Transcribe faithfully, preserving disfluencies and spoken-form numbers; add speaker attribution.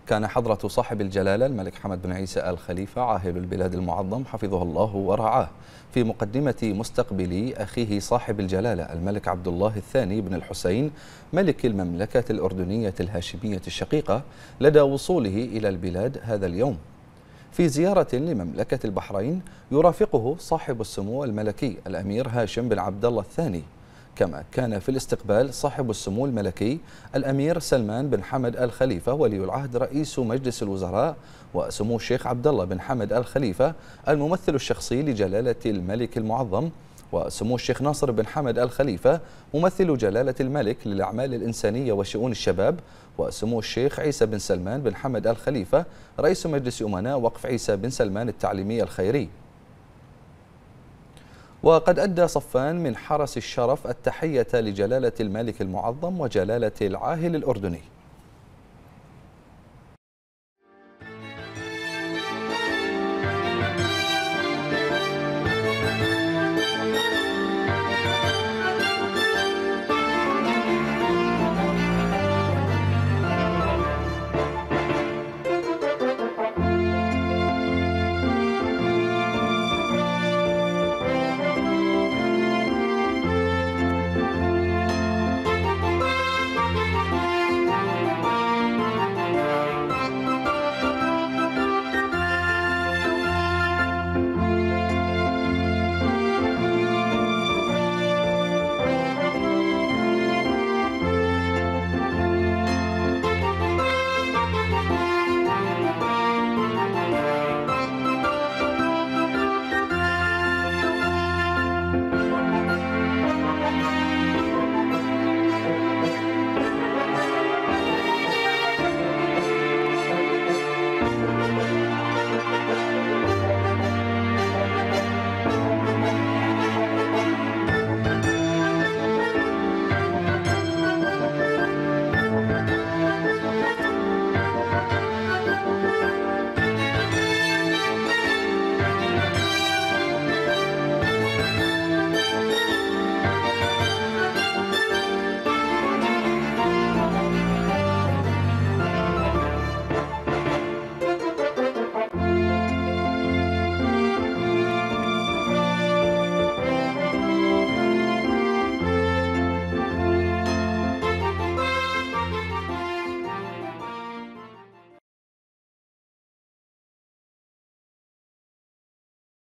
Speaker 1: كان حضرة صاحب الجلالة الملك حمد بن عيسى آل خليفة عاهل البلاد المعظم حفظه الله ورعاه في مقدمة مستقبل أخيه صاحب الجلالة الملك عبد الله الثاني بن الحسين ملك المملكة الأردنية الهاشمية الشقيقة لدى وصوله إلى البلاد هذا اليوم، في زيارة لمملكة البحرين يرافقه صاحب السمو الملكي الأمير هاشم بن عبد الله الثاني. كما كان في الاستقبال صاحب السمو الملكي الأمير سلمان بن حمد آل خليفة ولي العهد رئيس مجلس الوزراء، وسمو الشيخ عبد الله بن حمد آل خليفة الممثل الشخصي لجلالة الملك المعظم، وسمو الشيخ ناصر بن حمد آل خليفة ممثل جلالة الملك للأعمال الإنسانية وشؤون الشباب، وسمو الشيخ عيسى بن سلمان بن حمد آل خليفة رئيس مجلس أمناء وقف عيسى بن سلمان التعليمي الخيري. وقد أدى صفان من حرس الشرف التحية لجلالة الملك المعظم وجلالة العاهل الأردني.